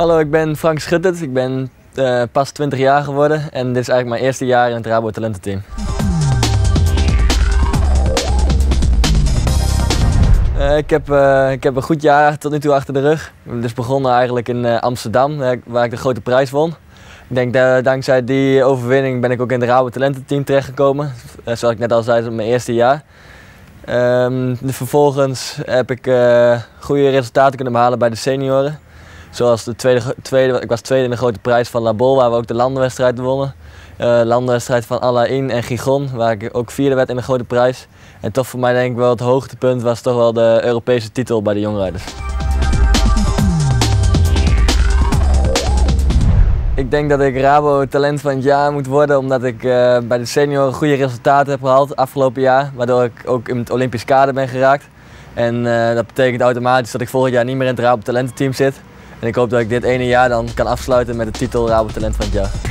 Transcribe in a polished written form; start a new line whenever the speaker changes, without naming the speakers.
Hallo, ik ben Frank Schuttert. Ik ben pas 20 jaar geworden en dit is eigenlijk mijn eerste jaar in het Rabo Talententeam. Ik heb een goed jaar tot nu toe achter de rug. Ik ben dus begonnen eigenlijk in Amsterdam, waar ik de grote prijs won. Ik denk dat dankzij die overwinning ben ik ook in het Rabo Talententeam terechtgekomen. Zoals ik net al zei, mijn eerste jaar. Vervolgens heb ik goede resultaten kunnen behalen bij de senioren. Zoals ik was tweede in de grote prijs van La Bol, waar we ook de landenwedstrijd wonnen. Landenwedstrijd van Alain en Gijon, waar ik ook vierde werd in de grote prijs. En toch voor mij denk ik wel het hoogtepunt was toch wel de Europese titel bij de jongrijders. Ik denk dat ik Rabo Talent van het jaar moet worden omdat ik bij de senioren goede resultaten heb gehaald afgelopen jaar. Waardoor ik ook in het Olympisch kader ben geraakt. En dat betekent automatisch dat ik volgend jaar niet meer in het Rabo Talententeam zit. En ik hoop dat ik dit ene jaar dan kan afsluiten met de titel Rabo Talent van het jaar.